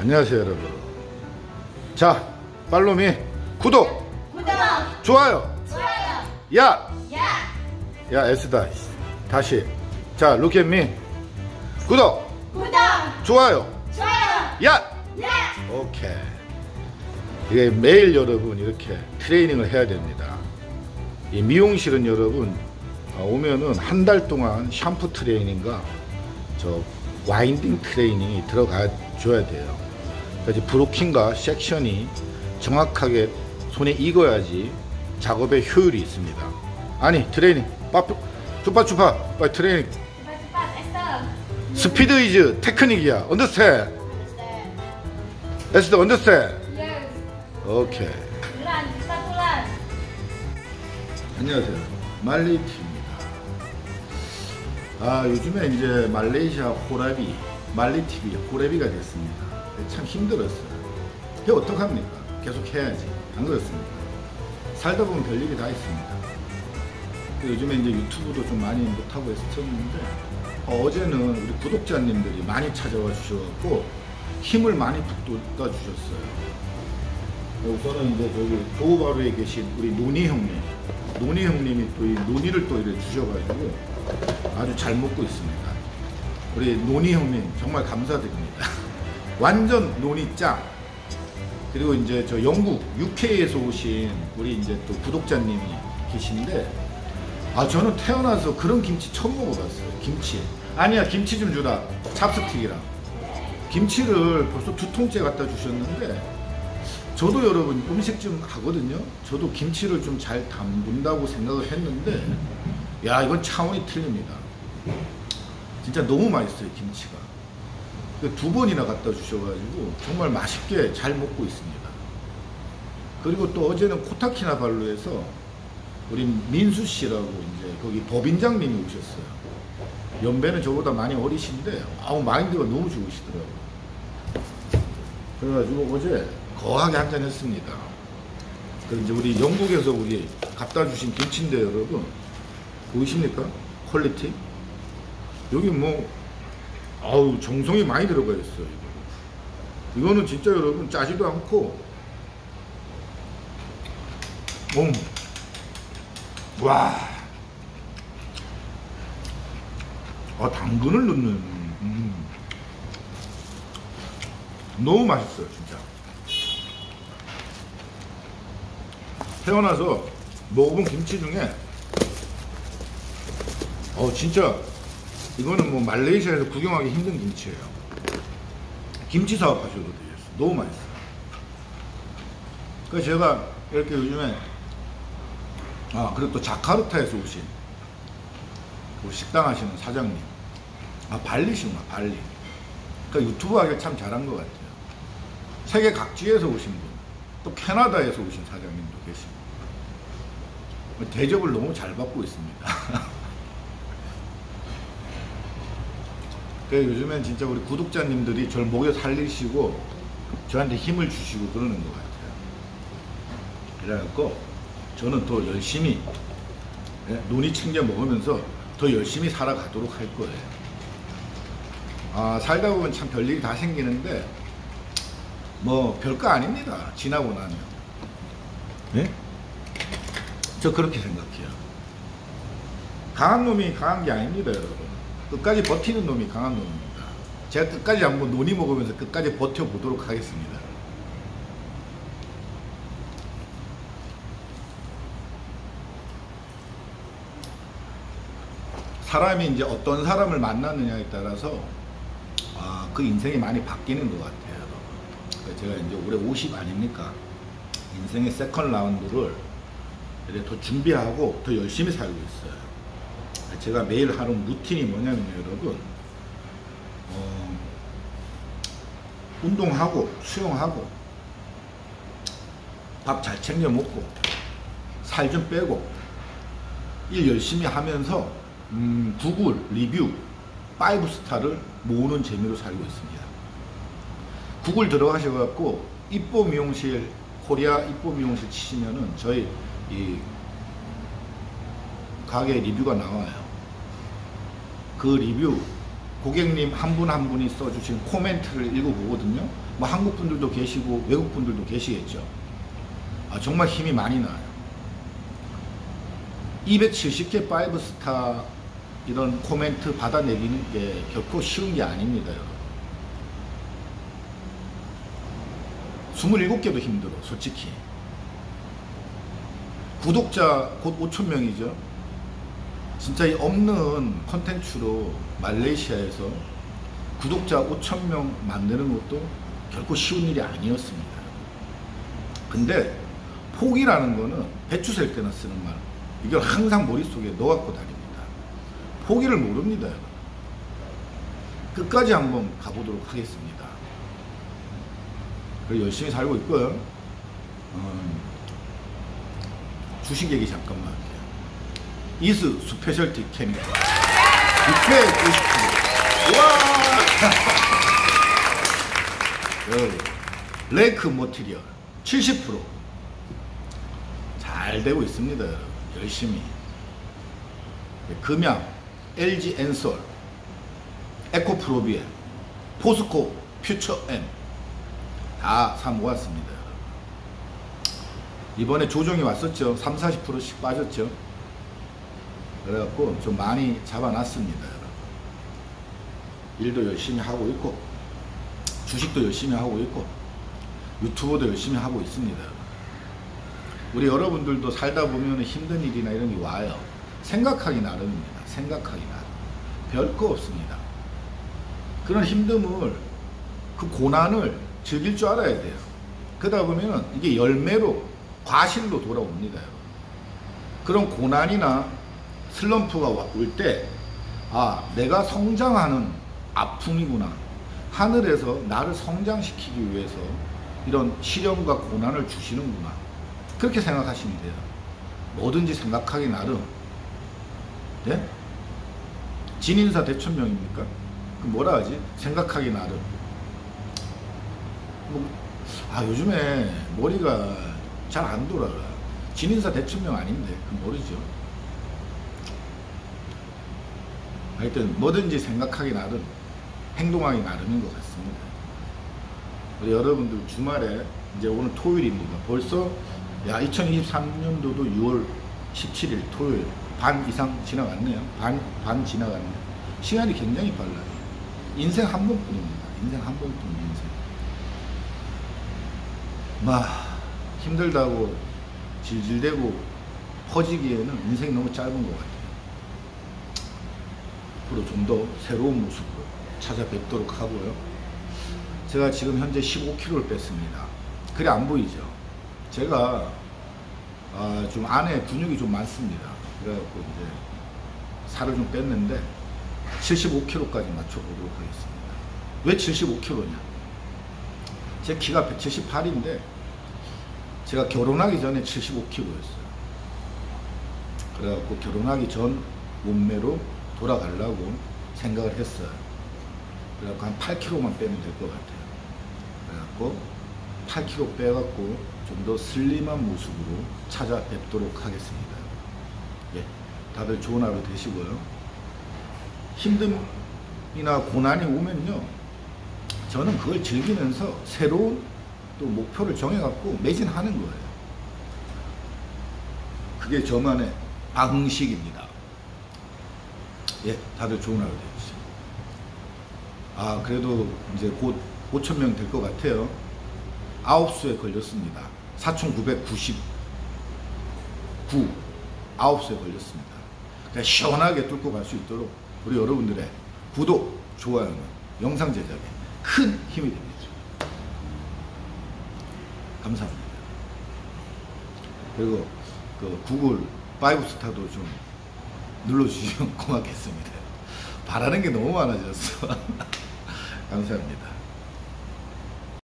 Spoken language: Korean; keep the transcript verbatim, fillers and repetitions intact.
안녕하세요 여러분. 자, 팔로미 구독, 구독, 좋아요, 좋아요, 야, 야, 야 S다. 다시. 자, look at me. 구독, 구독, 좋아요, 좋아요, 야. 야. 오케이. 이게 매일 여러분 이렇게 트레이닝을 해야 됩니다. 이 미용실은 여러분 오면은 한 달 동안 샴푸 트레이닝과 저 와인딩 트레이닝이 들어가 줘야 돼요. 그래서 브로킹과 섹션이 정확하게 손에 익어야지 작업의 효율이 있습니다. 아니 트레이닝 빠뿌 주파 주파 빨리 트레이닝. 스피드 이즈 테크닉이야. 언더스탠? 에스더 언더스탠? 오케이. 안녕하세요. 말레이티입니다. 아, 요즘에 이제 말레이시아 호라비, 말레이티비 호라비가 됐습니다. 참 힘들었어요. 이게 어떡합니까? 계속 해야지. 안 그렇습니까? 살다 보면 별일이 다 있습니다. 요즘에 이제 유튜브도 좀 많이 못하고 했었는데, 어, 어제는 우리 구독자님들이 많이 찾아와 주셔서 힘을 많이 북돋아 주셨어요. 우선은 이제 저기 도우바루에 계신 우리 노니 형님, 노니 형님이 또 이 노니를 또 이렇게 주셔가지고 아주 잘 먹고 있습니다. 우리 노니 형님 정말 감사드립니다. 완전 노니 짱. 그리고 이제 저 영국 유케이에서 오신 우리 이제 또 구독자님이 계신데, 아 저는 태어나서 그런 김치 처음 먹어봤어요. 김치. 아니야 김치 좀 주라. 찹스틱이랑. 김치를 벌써 두 통째 갖다 주셨는데, 저도 여러분 음식 좀 하거든요. 저도 김치를 좀 잘 담근다고 생각을 했는데, 야 이건 차원이 틀립니다. 진짜 너무 맛있어요 김치가. 두 번이나 갖다 주셔가지고 정말 맛있게 잘 먹고 있습니다. 그리고 또 어제는 코타키나발루에서 우리 민수 씨라고 이제 거기 법인장님이 오셨어요. 연배는 저보다 많이 어리신데 아우 마인드가 너무 좋으시더라고요. 그래가지고 어제 거하게 한잔 했습니다. 그 이제 우리 영국에서 우리 갖다 주신 김치인데 여러분 보이십니까? 퀄리티? 여기 뭐 아우 정성이 많이 들어가 있어요. 이거. 이거는 진짜 여러분 짜지도 않고, 음, 와, 아 당근을 넣는, 음. 너무 맛있어요 진짜. 태어나서 먹어본 김치 중에 어 진짜 이거는 뭐 말레이시아에서 구경하기 힘든 김치예요. 김치 사업 하셔도 되겠어요. 너무 맛있어요. 그래서 제가 이렇게 요즘에 아 그리고 또 자카르타에서 오신 우리 식당 하시는 사장님, 아 발리시구나 발리. 그러니까 유튜브 하기 참 잘한 것 같아요. 세계 각지에서 오신 분, 또 캐나다에서 오신 사장님도 계시고 대접을 너무 잘 받고 있습니다. 그래서 요즘엔 진짜 우리 구독자님들이 저를 목에 살리시고 저한테 힘을 주시고 그러는 것 같아요. 그래갖고 저는 더 열심히 논이 챙겨 먹으면서 더 열심히 살아가도록 할 거예요. 아, 살다 보면 참 별일이 다 생기는데 뭐 별거 아닙니다. 지나고 나면. 네? 저 그렇게 생각해요. 강한 놈이 강한 게 아닙니다 여러분. 끝까지 버티는 놈이 강한 놈입니다. 제가 끝까지 한번 논이 먹으면서 끝까지 버텨보도록 하겠습니다. 사람이 이제 어떤 사람을 만나느냐에 따라서 아, 그 인생이 많이 바뀌는 것 같아요. 그러니까 제가 이제 올해 오십 아닙니까? 인생의 세컨 라운드를 이제 더 준비하고 더 열심히 살고 있어요. 제가 매일 하는 루틴이 뭐냐면 여러분 어, 운동하고 수영하고 밥 잘 챙겨 먹고 살 좀 빼고 일 열심히 하면서 음, 구글 리뷰 파이브 스타를 모으는 재미로 살고 있습니다. 구글 들어가셔갖고 이뻐 미용실 코리아 이뻐 미용실 치시면은 저희 이 가게 리뷰가 나와요. 그 리뷰 고객님 한 분 한 분이 써주신 코멘트를 읽어보거든요. 뭐 한국 분들도 계시고 외국 분들도 계시겠죠. 아, 정말 힘이 많이 나요. 이백칠십 개 파이브 스타 이런 코멘트 받아내기는 게 결코 쉬운 게 아닙니다. 스물일곱 개도 힘들어, 솔직히. 구독자 곧 오천 명이죠. 진짜 이 없는 컨텐츠로 말레이시아에서 구독자 오천 명 만드는 것도 결코 쉬운 일이 아니었습니다. 근데 포기라는 거는 배추 셀 때나 쓰는 말, 이걸 항상 머릿속에 넣어갖고 다닙니다. 포기를 모릅니다. 끝까지 한번 가보도록 하겠습니다. 그리고 열심히 살고 있고요. 음, 주식 얘기 잠깐만 할게요. 이스 스페셜티 케미컬 육백오십 퍼센트 와 레이크 머티리얼 칠십 퍼센트 잘 되고 있습니다. 여러분. 열심히. 금양 엘지 엔솔 에코프로비에 포스코 퓨처엠 다 사 모았습니다. 이번에 조정이 왔었죠. 삼, 사십 퍼센트씩 빠졌죠. 그래갖고 좀 많이 잡아놨습니다. 일도 열심히 하고 있고 주식도 열심히 하고 있고 유튜브도 열심히 하고 있습니다. 우리 여러분들도 살다 보면 힘든 일이나 이런 게 와요. 생각하기 나름입니다. 생각하기 나름. 별거 없습니다. 그런 힘듦을, 그 고난을 즐길 줄 알아야 돼요. 그러다 보면 이게 열매로, 과실로 돌아옵니다. 그런 고난이나 슬럼프가 올 때, 아, 내가 성장하는 아픔이구나. 하늘에서 나를 성장시키기 위해서 이런 시련과 고난을 주시는구나. 그렇게 생각하시면 돼요. 뭐든지 생각하기 나름. 예? 진인사 대천명입니까? 그 뭐라 하지? 생각하기 나름. 뭐, 아, 요즘에 머리가 잘 안 돌아가. 진인사 대천명 아닌데, 그 모르죠. 하여튼, 뭐든지 생각하기 나름, 행동하기 나름인 것 같습니다. 우리 여러분들 주말에, 이제 오늘 토요일입니다. 벌써, 야, 이천이십삼 년도도 유월 십칠일 토요일. 반 이상 지나갔네요. 반, 반 지나갔네요. 시간이 굉장히 빨라요. 인생 한 번뿐입니다. 인생 한 번뿐 인생. 막 힘들다고 질질대고 퍼지기에는 인생이 너무 짧은 것 같아요. 앞으로 좀 더 새로운 모습으로 찾아뵙도록 하고요. 제가 지금 현재 십오 킬로그램을 뺐습니다. 그래 안 보이죠? 제가 아, 좀 안에 근육이 좀 많습니다. 그래갖고 이제 살을 좀 뺐는데 칠십오 킬로그램까지 맞춰보도록 하겠습니다. 왜 칠십오 킬로그램이냐? 제 키가 백칠십팔인데 제가 결혼하기 전에 칠십오 킬로그램였어요. 그래갖고 결혼하기 전 몸매로 돌아가려고 생각을 했어요. 그래갖고 한 팔 킬로그램만 빼면 될 것 같아요. 그래갖고 팔 킬로그램 빼갖고 좀 더 슬림한 모습으로 찾아뵙도록 하겠습니다. 예, 다들 좋은 하루 되시고요. 힘듦이나 고난이 오면요, 저는 그걸 즐기면서 새로운 또 목표를 정해갖고 매진하는 거예요. 그게 저만의 방식입니다. 예, 다들 좋은 하루 되십시오. 아, 그래도 이제 곧 오천 명 될 것 같아요. 아홉 수에 걸렸습니다. 사천구백구십구, 아홉 수에 걸렸습니다. 그냥 시원하게 뚫고 갈 수 있도록 우리 여러분들의 구독, 좋아요는 영상 제작에 큰 힘이 됩니다. 감사합니다. 그리고 그 구글 파이브 스타도 좀 눌러주시면 고맙겠습니다. 바라는 게 너무 많아졌어. 감사합니다.